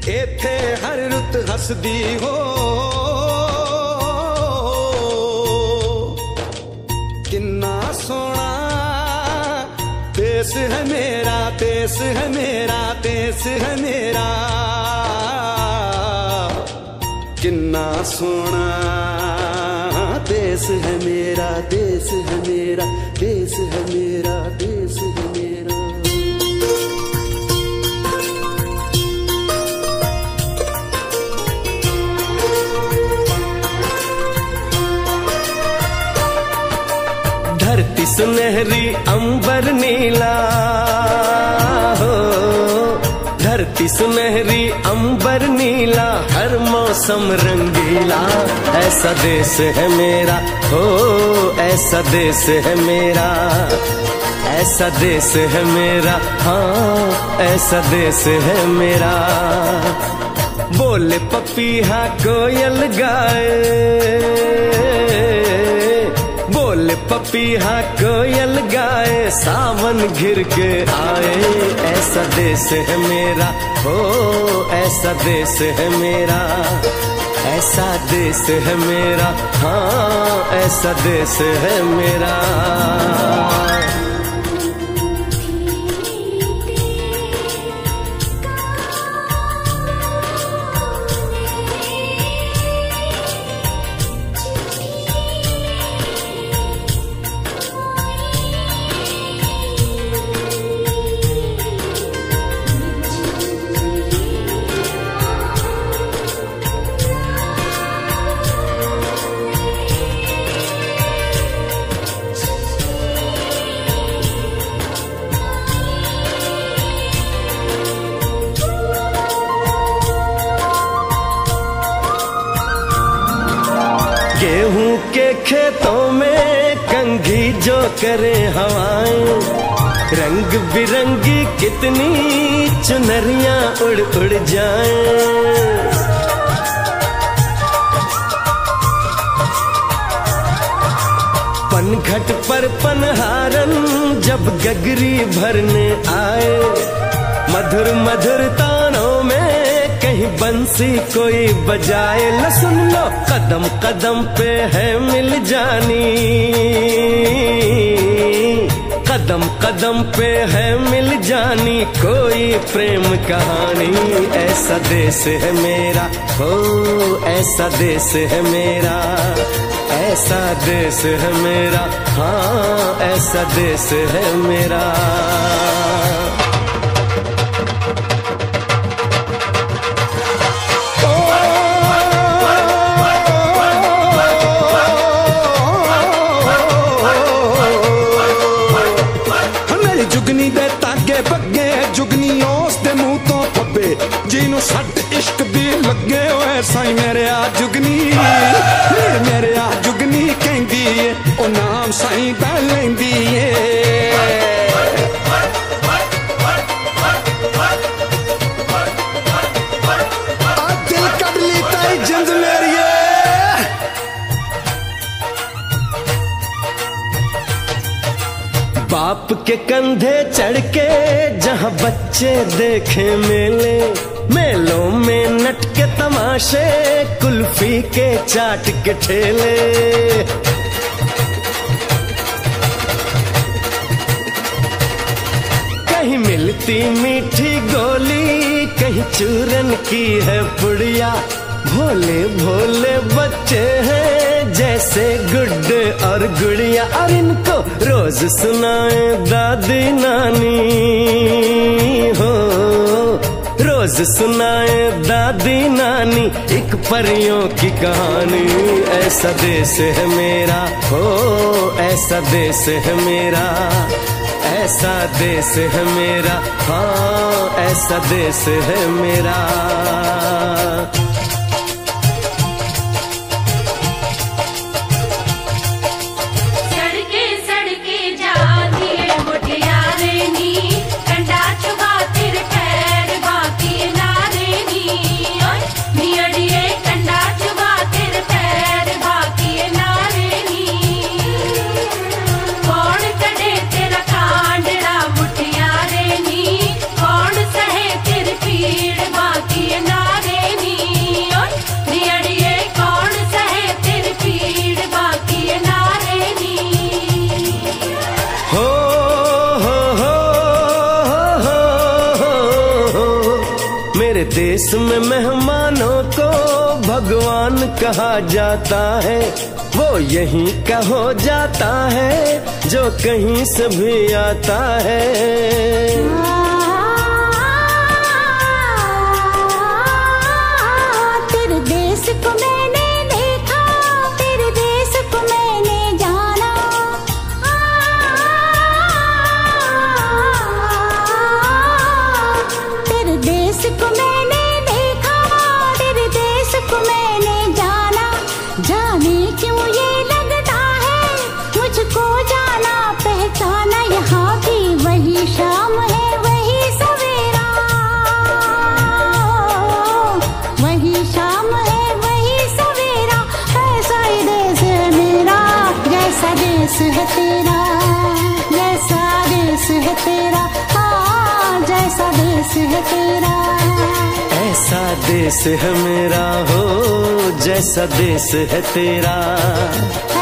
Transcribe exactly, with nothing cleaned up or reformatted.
इत्थे हर रुत हसदी हो, किन्ना सोना देश है मेरा, देश है मेरा, देश है मेरा, किन्ना सोना देश है मेरा, देश है मेरा, देश है मेरा, देश है मेरा। धरती सुनहरी अंबर नीला हो, धरती सुनहरी अंबर नीला, हर मौसम रंगीला, ऐसा देश है मेरा हो, ऐसा देश है मेरा, ऐसा देश है मेरा, हाँ ऐसा देश है मेरा। बोले पपीहा कोयल गाए, बोले पपीहा कोयल गाए, सावन घिर के आए, ऐसा देश है मेरा हो, ऐसा देश है मेरा, ऐसा देश है मेरा, हाँ ऐसा देश है मेरा। गेहूं के खेतों में कंघी जो करे हवाएं, रंग बिरंगी कितनी चुनरियां उड़ उड़ जाएं। पनघट पर पनहारन जब गगरी भरने आए, मधुर मधुर तानों में कहीं बंसी कोई बजाए, ल सुन लो कदम कदम पे है मिल जानी, कदम कदम पे है मिल जानी कोई प्रेम कहानी, ऐसा देश है मेरा हो, ऐसा देश है मेरा, ऐसा देश है मेरा, हाँ ऐसा देश है मेरा। जुगनी दे तागे बगे, जुगनी उस दे मुंह तो पब्बे, जिन्हों सट इश्क दी लगे होए साई मेरे आ जुगनी, मेरे आ जुगनी कहंदी है ओ नाम साई दा लैंदी है। दिल कद ली ताई जिंद मेरी बाप के कंधे चढ़ के जहाँ बच्चे देखे मेले, मेलों में नट के तमाशे, कुल्फी के चाट के ठेले, कहीं मिलती मीठी गोली, कहीं चूरन की है पुड़िया, भोले भोले बच्चे हैं जैसे गुड्डे और गुड़िया, और इनको रोज सुनाए दादी नानी हो, रोज सुनाए दादी नानी एक परियों की कहानी, ऐसा देश है मेरा हो, ऐसा देश है मेरा, ऐसा देश है मेरा, हाँ ऐसा देश है मेरा। कौन सहे तेरी पीड़ बाकी ना मेरे देश में मेहमानों को भगवान कहा जाता है, वो यहीं का हो जाता है जो कहीं से भी आता है। तेरे देश को मैंने देखा, तेरे देश को मैंने जाना, तेरे देश को मैंने देखा, तेरे देश को मैंने जाना। जाने क्यों ये लगता है मुझको जाना पहचाना, यहाँ की वही शाम है वही सवेरा, वही शाम है वही सवेरा। ऐसा ही देश है मेरा, जैसा देश है तेरा, जैसा देश है तेरा, हाँ जैसा देश है तेरा। ऐसा देश है मेरा हो, जैसा देश है तेरा।